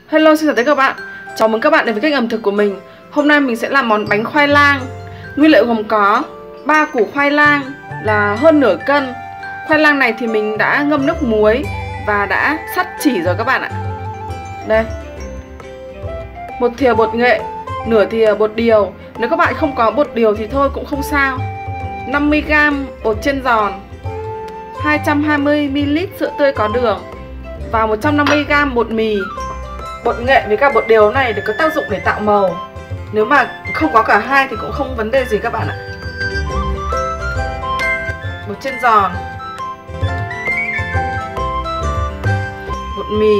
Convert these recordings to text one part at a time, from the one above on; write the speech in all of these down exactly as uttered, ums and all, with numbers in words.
Hello, xin chào tất cả các bạn. Chào mừng các bạn đến với kênh ẩm thực của mình. Hôm nay mình sẽ làm món bánh khoai lang. Nguyên liệu gồm có ba củ khoai lang là hơn nửa cân. Khoai lang này thì mình đã ngâm nước muối và đã sắt chỉ rồi các bạn ạ. Đây. Một thìa bột nghệ, nửa thìa bột điều. Nếu các bạn không có bột điều thì thôi cũng không sao. năm mươi gam bột chiên giòn, hai trăm hai mươi mi li lít sữa tươi có đường và một trăm năm mươi gam bột mì. Bột nghệ với cả bột điều này để có tác dụng để tạo màu. Nếu mà không có cả hai thì cũng không vấn đề gì các bạn ạ. Bột chiên giòn, bột mì.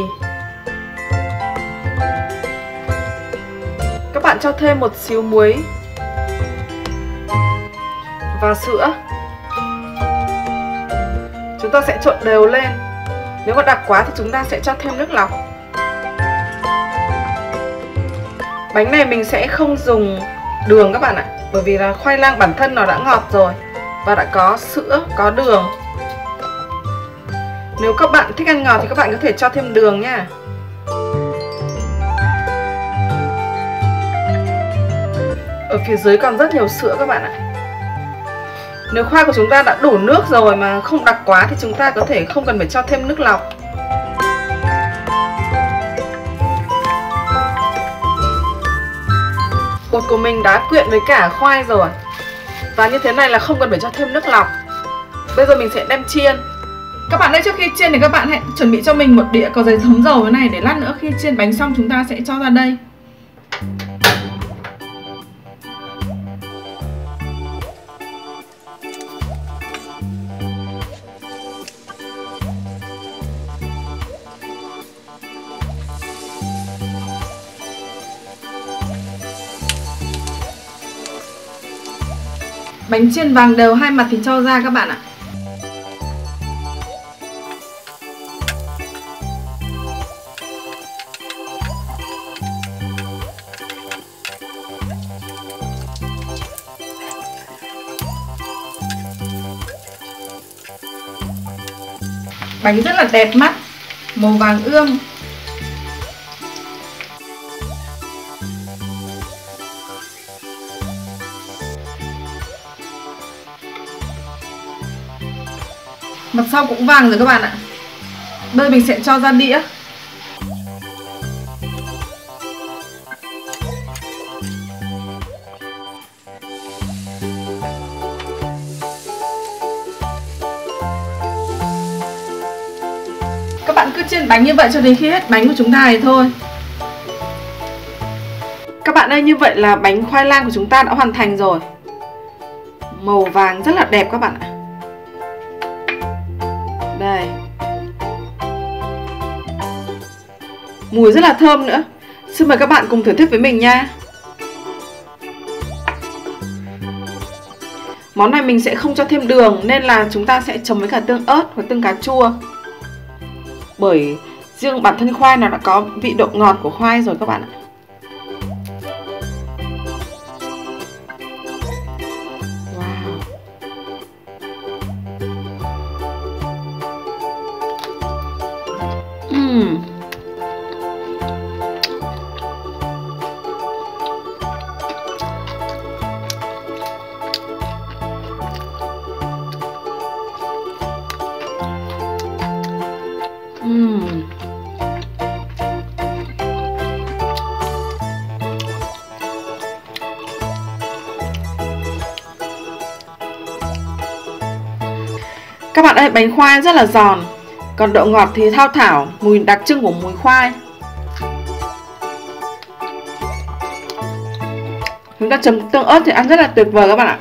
Các bạn cho thêm một xíu muối và sữa. Chúng ta sẽ trộn đều lên. Nếu mà đặc quá thì chúng ta sẽ cho thêm nước lọc. Bánh này mình sẽ không dùng đường các bạn ạ, bởi vì là khoai lang bản thân nó đã ngọt rồi và đã có sữa, có đường. Nếu các bạn thích ăn ngọt thì các bạn có thể cho thêm đường nha. Ở phía dưới còn rất nhiều sữa các bạn ạ. Nếu khoai của chúng ta đã đủ nước rồi mà không đặc quá thì chúng ta có thể không cần phải cho thêm nước lọc. Bột của mình đã quyện với cả khoai rồi. Và như thế này là không cần phải cho thêm nước lọc. Bây giờ mình sẽ đem chiên. Các bạn ơi, trước khi chiên thì các bạn hãy chuẩn bị cho mình một đĩa có giấy thấm dầu thế này, để lát nữa khi chiên bánh xong chúng ta sẽ cho ra đây. Bánh chiên vàng đều hai mặt thì cho ra các bạn ạ. Bánh rất là đẹp mắt, màu vàng ươm. Mặt sau cũng vàng rồi các bạn ạ. Bây giờ mình sẽ cho ra đĩa. Các bạn cứ chiên bánh như vậy cho đến khi hết bánh của chúng ta thì thôi. Các bạn ơi, như vậy là bánh khoai lang của chúng ta đã hoàn thành rồi. Màu vàng rất là đẹp các bạn ạ. Đây. Mùi rất là thơm nữa. Xin mời các bạn cùng thưởng thức với mình nha. Món này mình sẽ không cho thêm đường, nên là chúng ta sẽ chấm với cả tương ớt hoặc tương cà chua. Bởi riêng bản thân khoai nó đã có vị độ ngọt của khoai rồi các bạn ạ. Uhm. Uhm. Các bạn ơi, bánh khoai rất là giòn, còn độ ngọt thì thao thảo, mùi đặc trưng của mùi khoai. Chúng ta chấm tương ớt thì ăn rất là tuyệt vời các bạn ạ.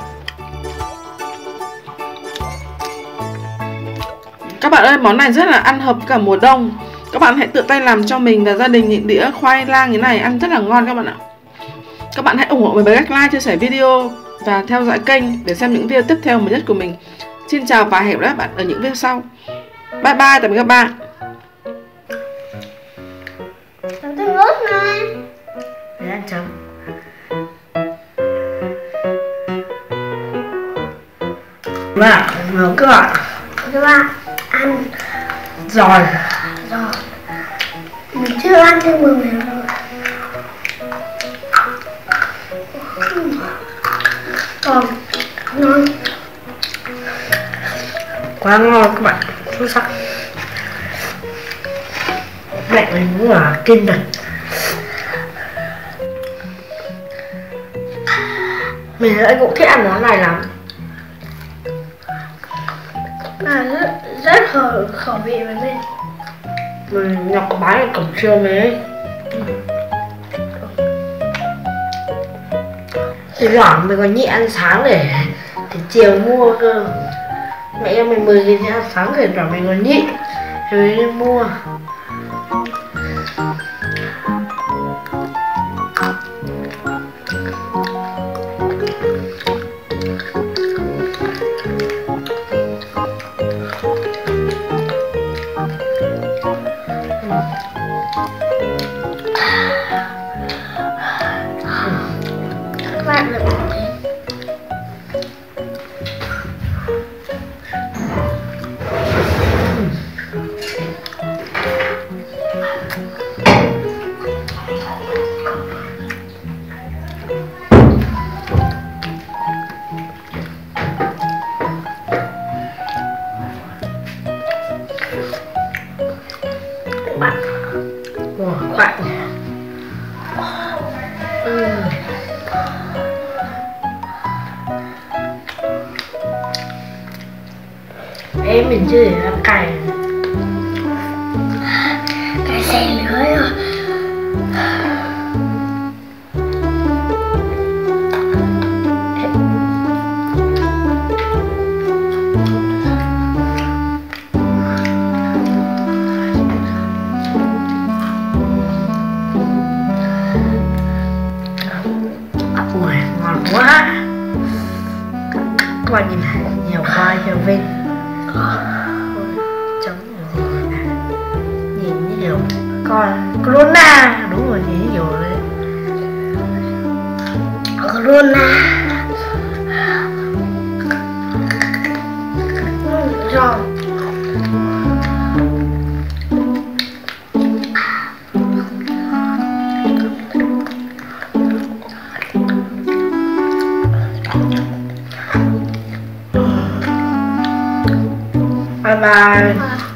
Các bạn ơi, món này rất là ăn hợp cả mùa đông. Các bạn hãy tự tay làm cho mình và gia đình những đĩa khoai lang như này, ăn rất là ngon các bạn ạ. Các bạn hãy ủng hộ mình bằng cách like, chia sẻ video và theo dõi kênh để xem những video tiếp theo mới nhất của mình. Xin chào và hẹn gặp lại các bạn ở những video sau. Bye bye, tạm biệt các bạn. Chấm tương ớt này. Để ăn chấm. Và nấu các bạn. Các bạn ăn Giòn. giòn. Mình chưa chưa ăn thêm mười miếng rồi. Còn ngon, quá ngon các bạn, xuất sắc. Mẹ mình cũng là kinh thật. Mình lại cũng thích ăn món này lắm. à, rất rất hợp khẩu vị với mình. Mình nhập bán ở cổng trường ấy. Thì thoảng mình còn nhị ăn sáng để để chiều mua cơ. Mẹ em mình mười nghìn ăn sáng thì thoảng mình còn nhị thì mình đi mua. Các bạn được không? Bạn wow, bạn ừ. Em mình chưa để làm cày Cái xe lưới rồi. ui ngon quá. Các bạn nhìn này, nhiều khoai nhiều vinh. Chấm gì này, nhìn như kiểu con corona, đúng rồi, nhìn như kiểu đấy Corona. Ừ, rồi. bye bye.